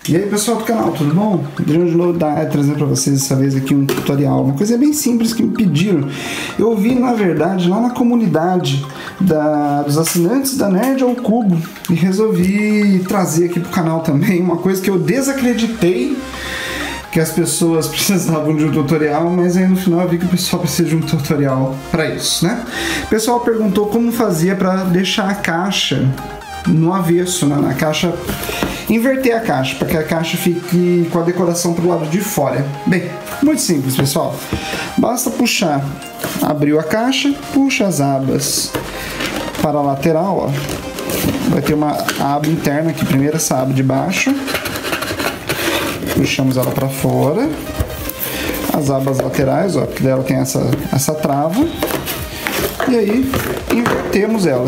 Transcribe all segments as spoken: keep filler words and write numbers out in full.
E aí pessoal do canal, tudo bom? Adriano de novo da área trazendo para vocês dessa vez aqui um tutorial, uma coisa bem simples que me pediram. Eu vi na verdade lá na comunidade da, dos assinantes da Nerd ao Cubo e resolvi trazer aqui pro canal também uma coisa que eu desacreditei que as pessoas precisavam de um tutorial, mas aí no final eu vi que o pessoal precisa de um tutorial para isso, né? O pessoal perguntou como fazia para deixar a caixa no avesso, né? Na caixa, inverter a caixa, para que a caixa fique com a decoração pro lado de fora. Bem, muito simples, pessoal. Basta puxar, abriu a caixa, puxa as abas para a lateral, ó. Vai ter uma aba interna aqui, primeiro essa aba de baixo. Puxamos ela para fora. As abas laterais, ó, porque dela tem essa, essa trava. E aí, invertemos ela.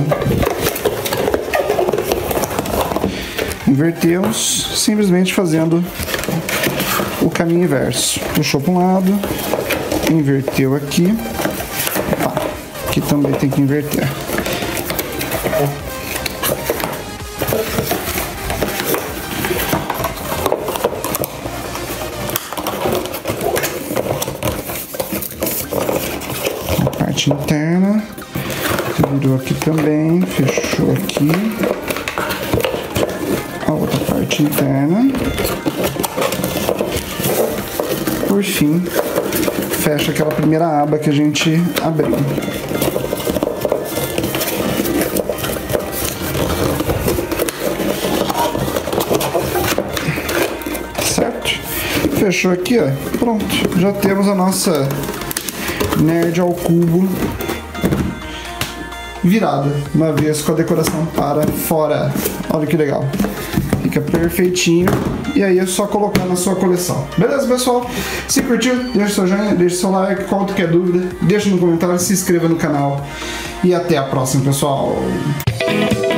Invertemos, simplesmente fazendo o caminho inverso. Puxou para um lado, inverteu aqui. Opa, aqui também tem que inverter. A parte interna, virou aqui também, fechou aqui. A outra parte interna. Por fim, fecha aquela primeira aba que a gente abriu. Certo? Fechou aqui, ó. Pronto. Já temos a nossa Nerd ao Cubo virada, uma vez com a decoração para fora. Olha que legal. Fica perfeitinho. E aí é só colocar na sua coleção. Beleza, pessoal? Se curtiu, deixa seu joinha, deixa seu like. Qualquer dúvida, deixa no comentário, se inscreva no canal. E até a próxima, pessoal.